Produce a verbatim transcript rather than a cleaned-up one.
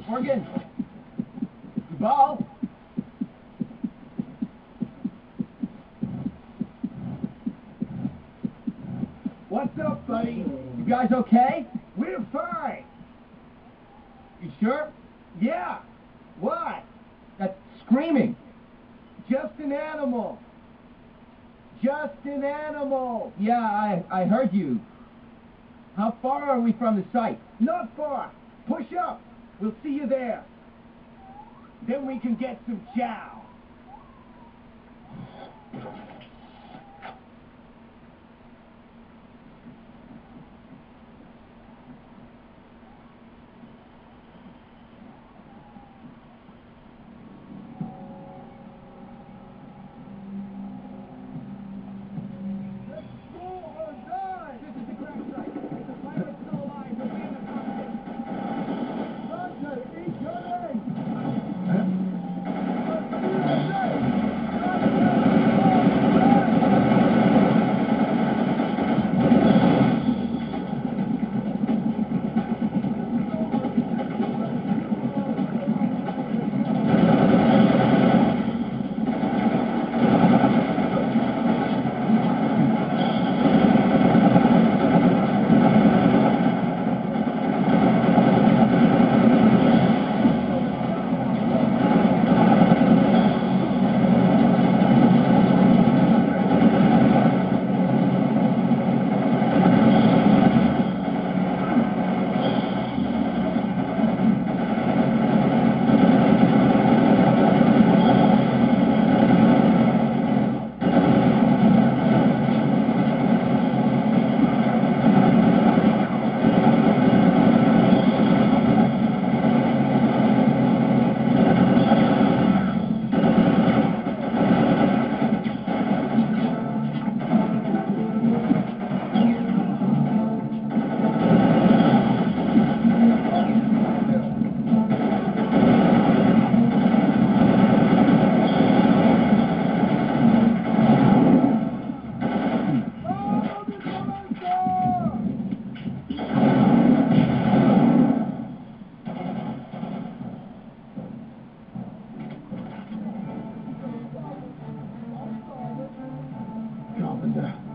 Morgan. Ball. What's up, buddy? You guys okay? We're fine. You sure? Yeah. What? That's screaming. Just an animal. Just an animal. Yeah, I, I heard you. How far are we from the site? Not far. Push up. We'll see you there. Then we can get some chow. Carpenter.